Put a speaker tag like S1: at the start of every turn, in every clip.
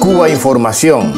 S1: Cuba Información.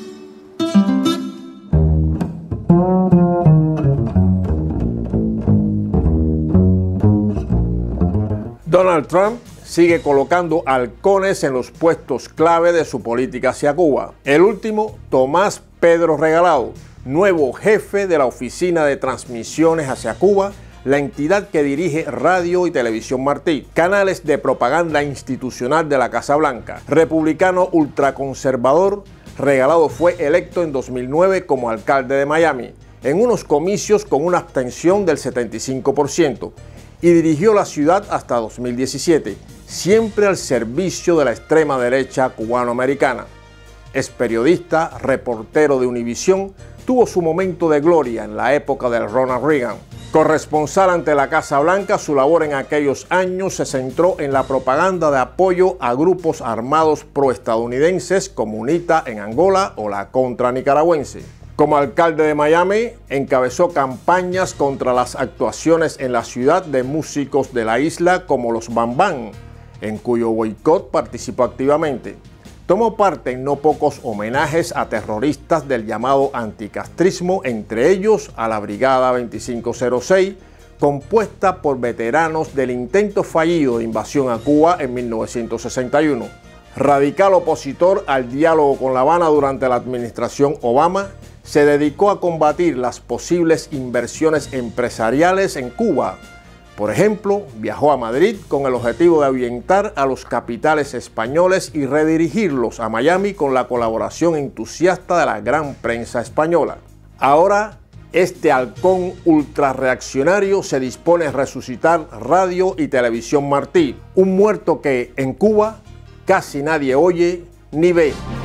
S2: Donald Trump sigue colocando halcones en los puestos clave de su política hacia Cuba. El último, Tomás Pedro Regalado, nuevo jefe de la Oficina de Transmisiones hacia Cuba, la entidad que dirige Radio y Televisión Martí, canales de propaganda institucional de la Casa Blanca. Republicano ultraconservador, Regalado fue electo en 2009 como alcalde de Miami, en unos comicios con una abstención del 75%, y dirigió la ciudad hasta 2017, siempre al servicio de la extrema derecha cubanoamericana. Es periodista, reportero de Univisión, tuvo su momento de gloria en la época de Ronald Reagan. Corresponsal ante la Casa Blanca, su labor en aquellos años se centró en la propaganda de apoyo a grupos armados proestadounidenses como UNITA en Angola o la Contra nicaragüense. Como alcalde de Miami, encabezó campañas contra las actuaciones en la ciudad de músicos de la isla como los Bam Bam, en cuyo boicot participó activamente. Tomó parte en no pocos homenajes a terroristas del llamado anticastrismo, entre ellos a la Brigada 2506, compuesta por veteranos del intento fallido de invasión a Cuba en 1961. Radical opositor al diálogo con La Habana durante la administración Obama, se dedicó a combatir las posibles inversiones empresariales en Cuba. Por ejemplo, viajó a Madrid con el objetivo de ahuyentar a los capitales españoles y redirigirlos a Miami con la colaboración entusiasta de la gran prensa española. Ahora, este halcón ultrarreaccionario se dispone a resucitar Radio y Televisión Martí, un muerto que en Cuba casi nadie oye ni ve.